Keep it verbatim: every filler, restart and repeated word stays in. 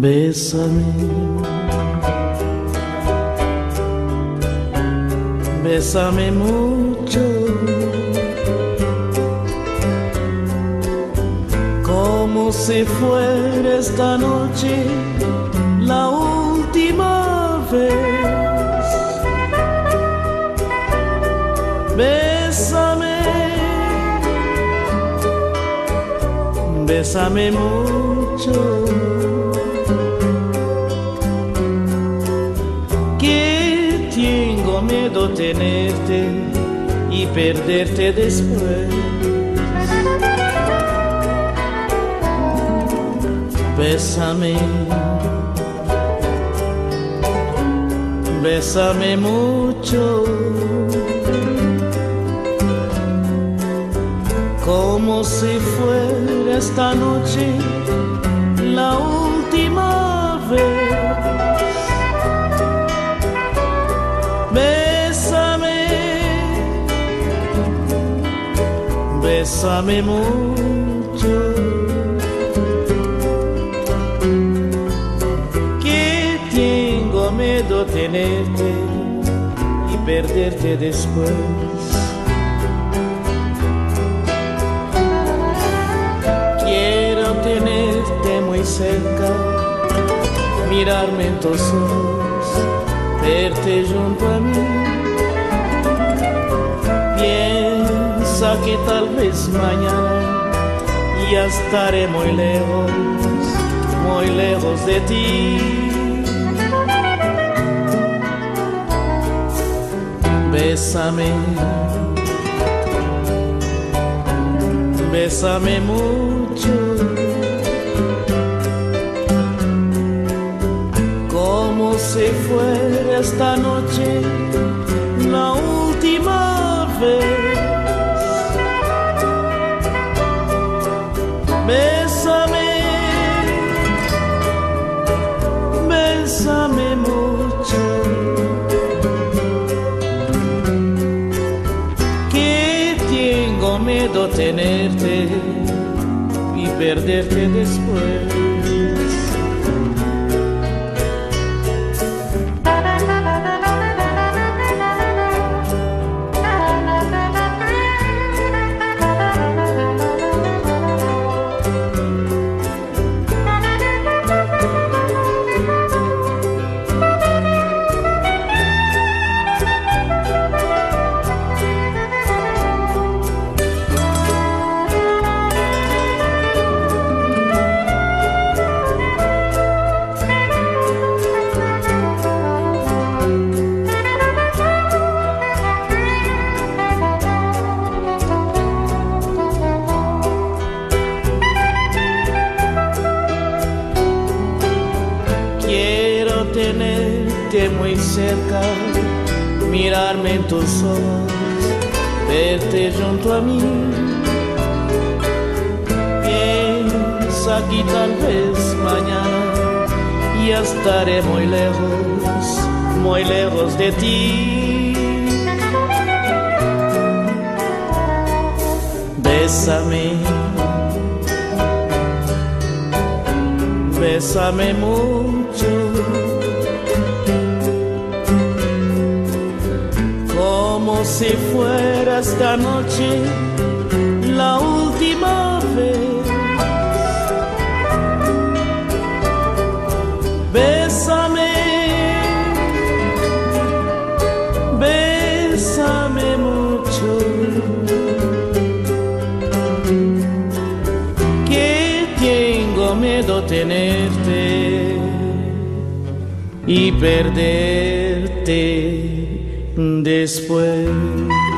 Bésame, bésame mucho, como si fuera esta noche la última vez. Bésame, bésame mucho, que tengo miedo tenerte y perderte después. Bésame, bésame mucho, como si fuera esta noche la última vez. Bésame, bésame mucho, que tengo miedo tenerte y perderte después. Tenerte muy cerca, mirarme en tus ojos, verte junto a mí. Piensa que tal vez mañana ya estaré muy lejos, muy lejos de ti. Bésame, bésame mucho, como si fuera esta noche la última vez. Bésame, bésame mucho, que tengo miedo tenerte y perderte después. Quiero tenerte muy cerca, mirarme en tus ojos, verte junto a mí. Piensa que tal vez mañana ya estaré muy lejos, muy lejos de ti. Bésame, bésame mucho, como si fuera esta noche la última vez. Bésame, bésame mucho, que tengo miedo tenerte y perderte después.